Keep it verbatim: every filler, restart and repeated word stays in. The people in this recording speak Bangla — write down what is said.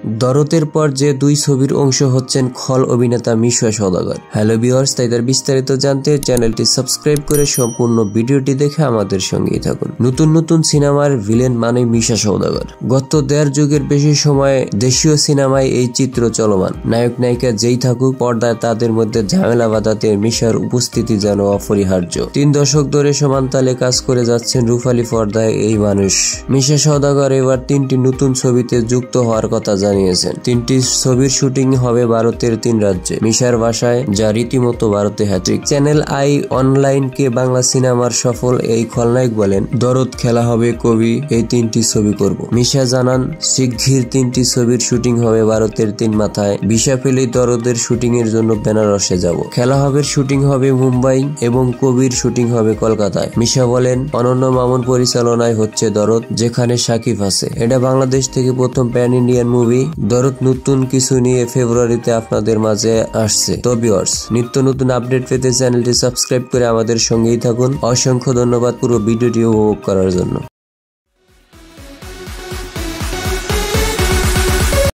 দরদের পর যে দুই ছবির অংশ হচ্ছেন খল অভিনেতা মিশা সওদাগর। হ্যালো ভিউয়ার্স, তাই তার বিস্তারিত জানতে চ্যানেলটি সাবস্ক্রাইব করে সম্পূর্ণ ভিডিওটি দেখে আমাদের সঙ্গেই থাকুন। নতুন নতুন সিনেমার ভিলেন মানে মিশা সওদাগর। গত দেড় যুগের বেশি সময় দেশীয় সিনেমায় এই চিত্র চলমান। নায়ক নায়িকা যেই থাকুক, পর্দায় তাদের মধ্যে ঝামেলা বাঁধাতে মিশার উপস্থিতি যেন অপরিহার্য। তিন দশক ধরে সমান তালে কাজ করে যাচ্ছেন রূপালী পর্দায় এই মানুষ। মিশা সওদাগর এবার তিনটি নতুন ছবিতে যুক্ত হওয়ার কথা জানিয়েছেন। তিনটি ছবির শুটিং হবে ভারতের তিন রাজ্যে। মিশার ভাষায় যা রীতিমতো ভারতে হ্যাট্রিক। চ্যানেল আই অনলাইন কে বাংলা সিনেমার সফল এই খলনায়ক বলেন, দরদ, খেলা হবে, কবি, এই তিনটি ছবি করব। মিশা জানান, শিগগির তিনটি ছবির শুটিং হবে ভারতের তিন মাথায়। ভিসা পেলেই দরদের শুটিং এর জন্য বেনারসে যাব। খেলা হবে শুটিং হবে মুম্বাই এবং কবির শুটিং হবে কলকাতায়। মিশা বলেন, অনন্য মামুন পরিচালনায় হচ্ছে দরদ, যেখানে সাকিব আছে। এটা বাংলাদেশ থেকে প্রথম প্যান ইন্ডিয়ান মুভি। দরদ নতুন কিছু নিয়ে ফেব্রুয়ারিতে আপনাদের মাঝে আসছে। তো ভিউয়ার্স, নিত্য নতুন আপডেট পেতে চ্যানেলটি সাবস্ক্রাইব করে আমাদের সঙ্গেই থাকুন। অসংখ্য ধন্যবাদ পুরো ভিডিওটি উপভোগ করার জন্য।